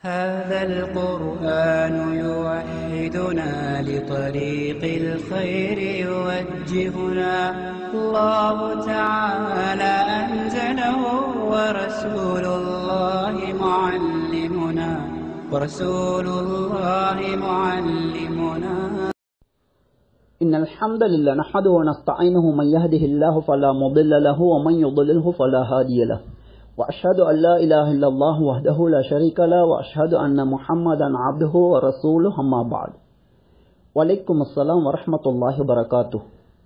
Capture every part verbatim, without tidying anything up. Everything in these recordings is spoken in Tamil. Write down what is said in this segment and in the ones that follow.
هذا القرآن يوحدنا لطريق الخير يوجهنا الله تعالى أنزله ورسول الله معلمنا ورسول الله معلمنا إن الحمد لله نحمده ونستعينه من يهده الله فلا مضل له ومن يضلله فلا هادي له وأشهد أن لا إله إلا الله وحده لا شريك له وأشهد أن محمدا عبده ورسوله أما بعد وعليكم السلام ورحمة الله وبركاته.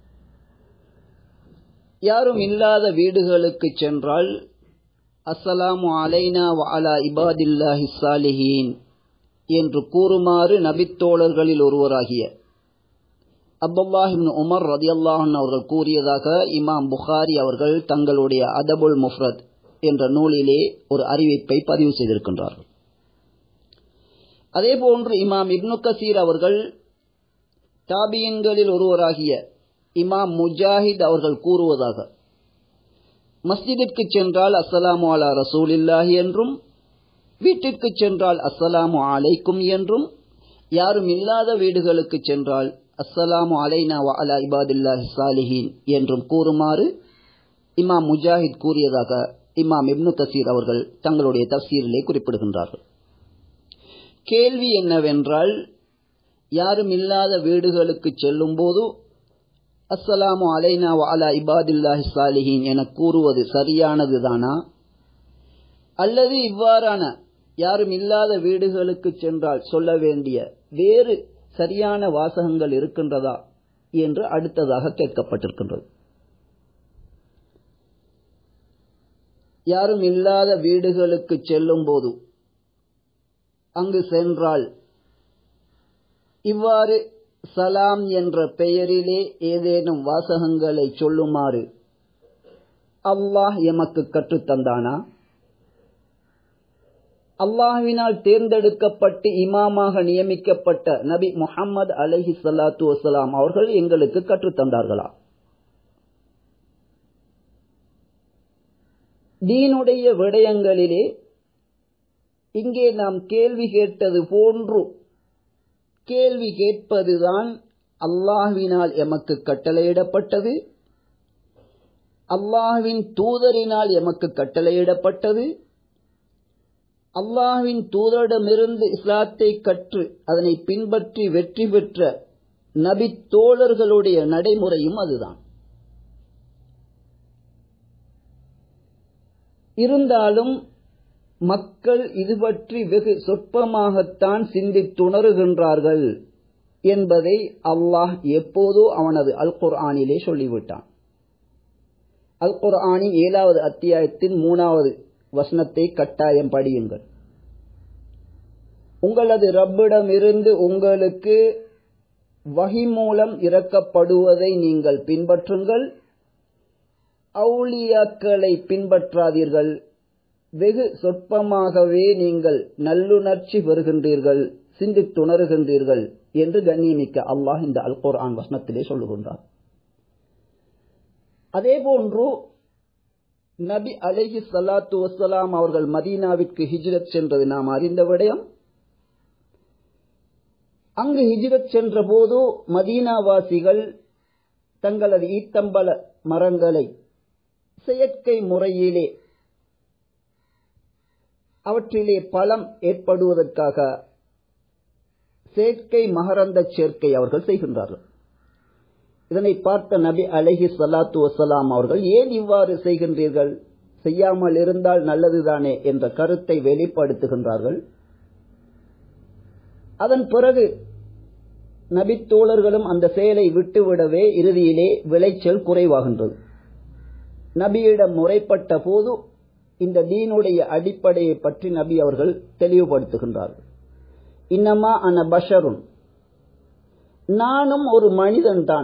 யாரும் இல்லாத வீடுகளுக்கு சென்றால் அஸ்ஸலாமு அலைனா வ அலா இபாதில்லாஹி ஸாலிஹீன் என்று கூறுமாறு நபித்தோழர்களில் ஒருவராகிய அப்துல்லாஹ் இப்னு உமர் ரலியல்லாஹு அன்ஹு அவர்கள் கூறியதாக இமாம் புகாரி அவர்கள் தங்களுடைய அதபுல் முஃப்ரத் என்ற நூலிலே ஒரு அறிவிப்பை பதிவு செய்திருக்கின்றார்கள். அதேபோன்று இமாம் இப்னு கசீர் அவர்கள் தாபியன்களில் ஒருவராகிய இமாம் முஜாஹித் அவர்கள் கூறுவதாக, மஸ்ஜிதிற்கு சென்றால் அஸ்ஸலாமு அலா ரசூலில்லாஹி என்றும், வீட்டிற்கு சென்றால் அஸ்ஸலாமு அலைக்கும் என்றும், யாரும் இல்லாத வீடுகளுக்கு சென்றால் அஸ்ஸலாமு அலைனா வ அலா இபாதில்லாஹி ஸாலிஹீன் என்றும் கூறுமாறு இமாம் முஜாஹித் கூறியதாக இமாம் இப்னு கசீர் அவர்கள் தங்களுடைய தஃசீரிலே குறிப்பிடுகின்றார்கள். கேள்வி என்னவென்றால், யாரும் இல்லாத வீடுகளுக்கு செல்லும் போது அஸ்ஸலாமு அலைனா வ அலா இபாதில்லாஹி ஸாலிஹீன் என கூறுவது சரியானதுதானா, அல்லது இவ்வாறான யாரும் இல்லாத வீடுகளுக்கு சென்றால் சொல்ல வேண்டிய வேறு சரியான வாசகங்கள் இருக்கின்றதா என்று அடுத்ததாக கேட்கப்பட்டிருக்கின்றது. யாரும் இல்லாத வீடுகளுக்கு செல்லும் போது அங்கு சென்றால் இவ்வாறு சலாம் என்ற பெயரிலே ஏதேனும் வாசகங்களை சொல்லுமாறு அல்லாஹ் எமக்கு கற்றுத்தந்தானா? அல்லாஹ்வினால் தேர்ந்தெடுக்கப்பட்டு இமாமாக நியமிக்கப்பட்ட நபி முஹம்மது அலைஹி ஸலாத்து வஸலாம் அவர்கள் எங்களுக்கு கற்றுத்தந்தார்களா? தீனுடைய விடயங்களிலே இங்கே நாம் கேள்வி கேட்டது போன்று கேள்வி கேட்பதுதான் அல்லாஹ்வினால் எமக்கு கட்டளையிடப்பட்டது, அல்லாஹ்வின் தூதரினால் எமக்கு கட்டளையிடப்பட்டது, அல்லாஹ்வின் தூதரிடமிருந்து இஸ்லாத்தை கற்று அதனை பின்பற்றி வெற்றி பெற்ற நபி தோழர்களுடைய நடைமுறையும் அதுதான். இருந்தாலும் மக்கள் இது பற்றி வெகு சொற்பமாகத்தான் சிந்தித்துணர்கின்றார்கள் என்பதை அல்லாஹ் எப்போதோ அவனது அல் குர்ஆனிலே சொல்லிவிட்டான். அல் குர்ஆனின் ஏழாவது அத்தியாயத்தின் மூணாவது வசனத்தை கட்டாயம் படியுங்கள். உங்களது ரப்பிடமிருந்து உங்களுக்கு வஹி மூலம் இறக்கப்படுவதை நீங்கள் பின்பற்றுங்கள், அவுலியாக்களை பின்பற்றாதீர்கள், வெகு சொற்பமாகவே நீங்கள் நல்லுணர்ச்சி பெறுகின்றீர்கள், சிந்தித்துணர்கின்றீர்கள் என்று கண்ணியமிக்க அல்லாஹ் இந்த அல் குர்ஆன் வசனத்திலே சொல்லுகின்றார். அதேபோன்று நபி அலைஹி ஸலாத்து வஸ்ஸலாம் அவர்கள் மதீனாவிற்கு ஹிஜ்ரத் சென்றது நாம் அறிந்த விடயம். அங்கு ஹிஜ்ரத் சென்ற போது மதீனாவாசிகள் தங்களது ஈத்தம்பல மரங்களை செயற்கை முறையிலே அவற்றிலே பலம் ஏற்படுவதற்காக செயற்கை மகரந்த சேர்க்கை அவர்கள் செய்கின்றார்கள். இதனை பார்த்த நபி அலைஹி ஸலாத்து வஸ்ஸலாம் அவர்கள், ஏன் இவ்வாறு செய்கின்றீர்கள், செய்யாமல் இருந்தால் நல்லதுதானே என்ற கருத்தை வெளிப்படுத்துகின்றார்கள். அதன் பிறகு நபித்தோழர்களும் அந்த செயலை விட்டுவிடவே இறுதியிலே விளைச்சல் குறைவாகின்றது. நபியிடம் முறைப்பட்ட போது இந்த தீனுடைய அடிப்படையை பற்றி நபி அவர்கள் தெளிவுபடுத்துகின்றார்கள். இன்னமா அன பஷருன், நானும் ஒரு மனிதன் தான்.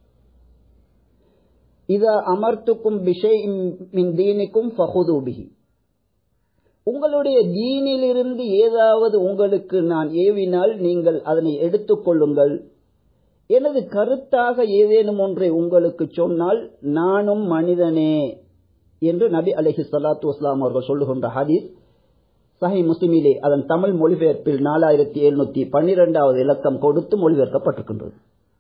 இதா அமர்த்துக்கும் பிஷைஇன் மின் தீனிக்கும் ஃபஹுது பிஹி, உங்களுடைய தீனிலிருந்து ஏதாவது உங்களுக்கு நான் ஏவினால் நீங்கள் அதனை எடுத்துக்கொள்ளுங்கள். எனது கருத்தாக ஏதேனும் ஒன்றை உங்களுக்கு சொன்னால் நானும் மனிதனே என்று நபி அலைஹி ஸலாத்து வஸலாம் அவர்கள் சொல்லுகின்ற ஹதீஸ் சஹீஹ் முஸ்லிமிலே அதன் தமிழ் மொழிபெயர்ப்பில் நாலாயிரத்தி எழுநூத்தி பன்னிரெண்டாவது இலக்கம் கொடுத்து மொழிபெயர்க்கப்பட்டிருக்கின்றது.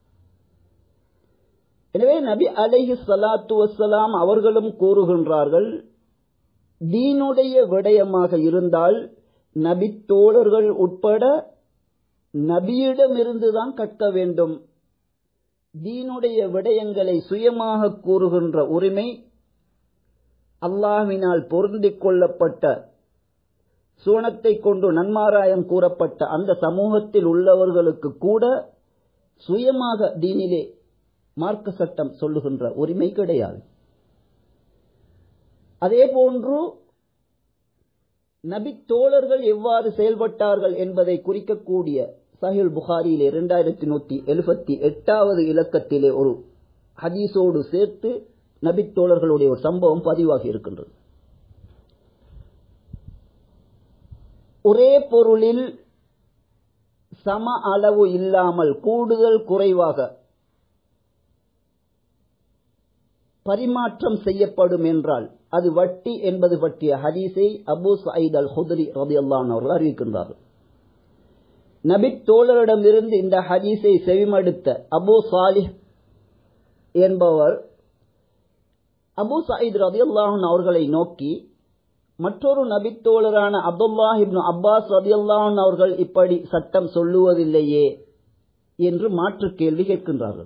எனவே நபி அலைஹி ஸலாத்து வஸ்ஸலாம் அவர்களும் கூறுகின்றார்கள், தீனுடைய விடயமாக இருந்தால் நபி தோழர்கள் உட்பட நபியிடமிருந்துதான் கற்க வேண்டும். தீனுடைய விடயங்களை சுயமாக கூறுகின்ற உரிமை அல்லாஹ்வினால் பொருந்திக் கொள்ளப்பட்ட சுவனத்தை கொண்டு நன்மாராயம் கூறப்பட்ட அந்த சமூகத்தில் உள்ளவர்களுக்கு கூட சுயமாக தீனிலே மார்க்க சட்டம் சொல்லுகின்ற உரிமை கிடையாது. அதே போன்று நபி தோழர்கள் எவ்வாறு செயல்பட்டார்கள் என்பதை குறிக்கக்கூடிய சஹீஹ் புகாரியிலே இரண்டாயிரத்தி நூத்தி எழுபத்தி எட்டாவது இலக்கத்திலே ஒரு ஹதீஸோடு சேர்த்து நபி தோழர்களுடைய ஒரு சம்பவம் பதிவாகி இருக்கின்றது. ஒரே பொருளில் சம அளவு இல்லாமல் கூடுதல் குறைவாக பரிமாற்றம் செய்யப்படும் என்றால் அது வட்டி என்பது பற்றிய ஹதீஸை அபூ சயீத் அல் குத்ரி ரலியல்லாஹு அன்ஹு அவர்கள் அறிவிக்கின்றார்கள். நபி தோழரிடமிருந்து இந்த ஹதீஸை செவிமடுத்த அபூ சாலிஹ் என்பவர் அபூ சயீத் ரலியல்லாஹு அன்ஹு அவர்களை நோக்கி, மற்றொரு நபித்தோழரான அப்துல்லாஹ் இப்னு அப்பாஸ் ரலியல்லாஹு அன்ஹு அவர்கள் இப்படி சட்டம் சொல்லுவதில்லையே என்று மாற்று கேள்வி கேட்கின்றார்கள்.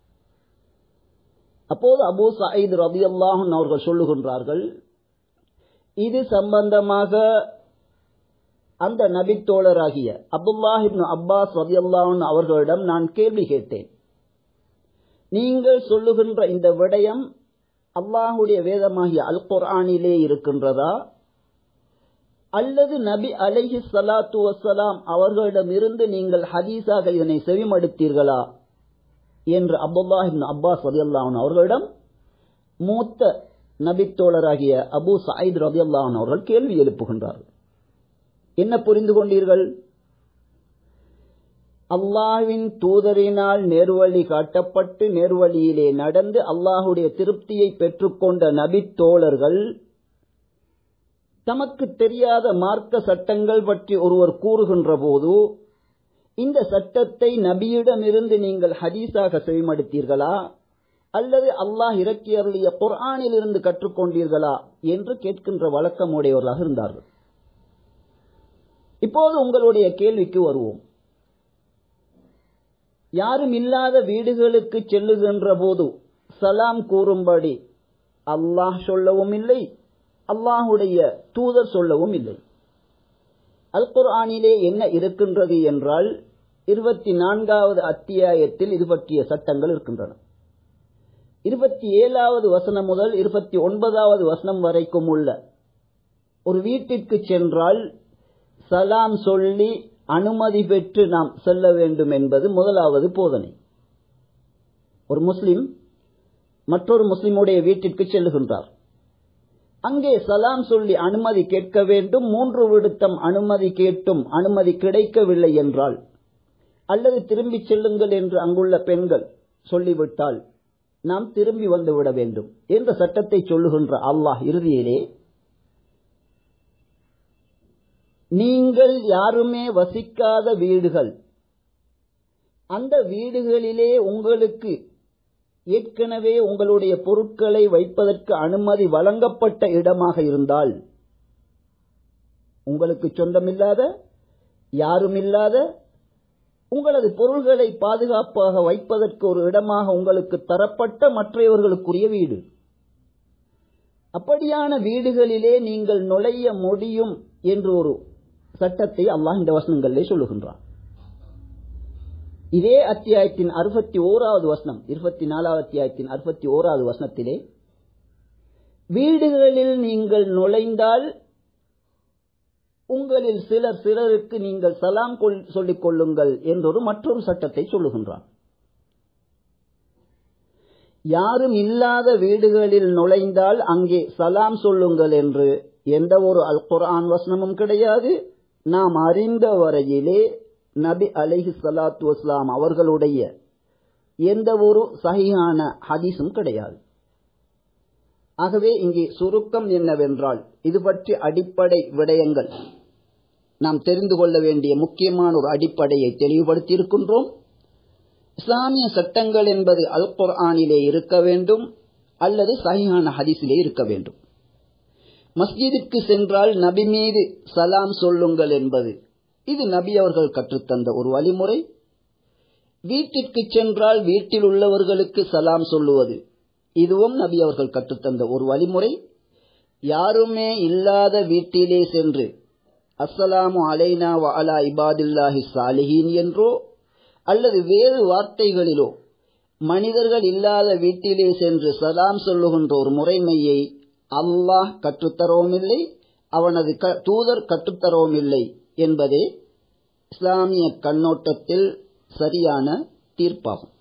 அப்போது அபூ சயீத் ரலியல்லாஹு அன்ஹு அவர்கள் சொல்லுகின்றார்கள், இது சம்பந்தமாக அந்த நபித்தோழராகிய அப்துல்லாஹ் இப்னு அப்பாஸ் ரலியல்லாஹு அன்ஹு அவர்களிடம் நான் கேள்வி கேட்டேன். நீங்கள் சொல்லுகின்ற இந்த விடயம் அல்லாஹ்வுடைய வேதமாகிய அல் குர்ஆனிலே இருக்கின்றதா அல்லது நபி அலைஹி ஸலாத்து வஸ்ஸலாம் அவர்களிடமிருந்து நீங்கள் ஹதீஸாக இதனை செவிமடுத்தீர்களா என்று அப்துல்லாஹ் இப்னு அப்பாஸ் ரலியல்லாஹு அன்ஹு அவர்களிடம் மூத்த நபித்தோழராகிய அபூ சயீத் ரலியல்லாஹு அன்ஹு அவர்கள் கேள்வி எழுப்புகின்றார்கள். என்ன புரிந்து கொண்டீர்கள்? அல்லாஹ்வின் தூதரினால் நேர்வழி காட்டப்பட்டு நேர்வழியிலே நடந்து அல்லாஹுடைய திருப்தியை பெற்றுக்கொண்ட நபி தோழர்கள் தமக்கு தெரியாத மார்க்க சட்டங்கள் பற்றி ஒருவர் கூறுகின்ற போது இந்த சட்டத்தை நபியிடமிருந்து நீங்கள் ஹதீஸாக செவிமடுத்தீர்களா அல்லது அல்லாஹ் இறக்கி அருளிய குர்ஆனில் இருந்து கற்றுக்கொண்டீர்களா என்று கேட்கின்ற வழக்கம் உடையவர்களாக இருந்தார்கள். இப்போது உங்களுடைய கேள்விக்கு வருவோம். யாரும் இல்லாத வீடுகளுக்கு செல்லுகின்ற போது சலாம் கூறும்படி அல்லாஹ் சொல்லவும் இல்லை, அல்லாஹுடைய தூதர் சொல்லவும் இல்லை. அல் குர்ஆனிலே என்ன இருக்கின்றது என்றால் இருபத்தி நான்காவது அத்தியாயத்தில் இது பற்றிய சட்டங்கள் இருக்கின்றன. இருபத்தி ஏழாவது வசனம் முதல் இருபத்தி ஒன்பதாவது வசனம் வரைக்கும் உள்ள ஒரு வீட்டிற்கு சென்றால் சலாம் சொல்லி அனுமதி பெற்று நாம் செல்ல வேண்டும் என்பது முதலாவது போதனை. ஒரு முஸ்லிம் மற்றொரு முஸ்லிமுடைய வீட்டிற்கு செல்லுகின்றார். அங்கே சலாம் சொல்லி அனுமதி கேட்க வேண்டும். மூன்று விடுத்தம் அனுமதி கேட்டும் அனுமதி கிடைக்கவில்லை என்றால் அல்லது திரும்பி செல்லுங்கள் என்று அங்குள்ள பெண்கள் சொல்லிவிட்டால் நாம் திரும்பி வந்துவிட வேண்டும் என்ற சட்டத்தை சொல்லுகின்ற அல்லாஹ் இறுதியிலே, நீங்கள் யாருமே வசிக்காத வீடுகள், அந்த வீடுகளிலே உங்களுக்கு ஏற்கனவே உங்களுடைய பொருட்களை வைப்பதற்கு அனுமதி வழங்கப்பட்ட இடமாக இருந்தால், உங்களுக்கு சொந்தமில்லாத யாருமில்லாத உங்களது பொருள்களை பாதுகாப்பாக வைப்பதற்கு ஒரு இடமாக உங்களுக்கு தரப்பட்ட மற்றவர்களுக்குரிய வீடு, அப்படியான வீடுகளிலே நீங்கள் நுழைய முடியும் என்று ஒரு சட்டத்தை அல்லாஹ் இந்த வசனங்களிலே சொல்லுகின்றான். இதே அத்தியாயத்தின் அறுபத்தி ஓராவது வசனம், இருபத்தி நாலாவது அத்தியாயத்தின் அறுபத்தி ஓராவது வசனத்திலே, வீடுகளில் நீங்கள் நுழைந்தால் உங்களில் சிலர் சிலருக்கு நீங்கள் சலாம் சொல்லிக் கொள்ளுங்கள் என்றொரு மற்றொரு சட்டத்தை சொல்லுகின்றான். யாரும் இல்லாத வீடுகளில் நுழைந்தால் அங்கே சலாம் சொல்லுங்கள் என்று எந்த ஒரு அல் குர்ஆன் வசனமும் கிடையாது. நாம் அறிந்த வரையிலே நபி அலைஹி ஸலாத்து வஸ்ஸலாம் அவர்களுடைய எந்த ஒரு சஹீஹான ஹதீஸும் கிடையாது. ஆகவே இங்கே சுருக்கம் என்னவென்றால், இது பற்றி அடிப்படை விடயங்கள் நாம் தெரிந்து கொள்ள வேண்டிய முக்கியமான ஒரு அடிப்படையை தெளிவுபடுத்தியிருக்கின்றோம். இஸ்லாமிய சட்டங்கள் என்பது அல் குர்ஆனிலே இருக்க வேண்டும் அல்லது சஹீஹான ஹதீஸிலே இருக்க வேண்டும். மஸ்ஜிதிற்கு சென்றால் நபி மீது சலாம் சொல்லுங்கள் என்பது இது நபி அவர்கள் கற்றுத்தந்த ஒரு வழிமுறை. வீட்டிற்கு சென்றால் வீட்டில் உள்ளவர்களுக்கு சலாம் சொல்லுவது இதுவும் நபி அவர்கள் கற்றுத்தந்த ஒரு வழிமுறை. யாருமே இல்லாத வீட்டிலே சென்று அஸ்ஸலாமு அலைனா வ அலா இபாதில்லாஹி சாலிஹீன் என்றோ அல்லது வேறு வார்த்தைகளிலோ மனிதர்கள் இல்லாத வீட்டிலே சென்று சலாம் சொல்லுகின்ற ஒரு முறைமையை அல்லாஹ் கற்றுத்தரவும் இல்லை, அவனது தூதர் கற்றுத்தரவும் இல்லை என்பதே இஸ்லாமிய கண்ணோட்டத்தில் சரியான தீர்ப்பாகும்.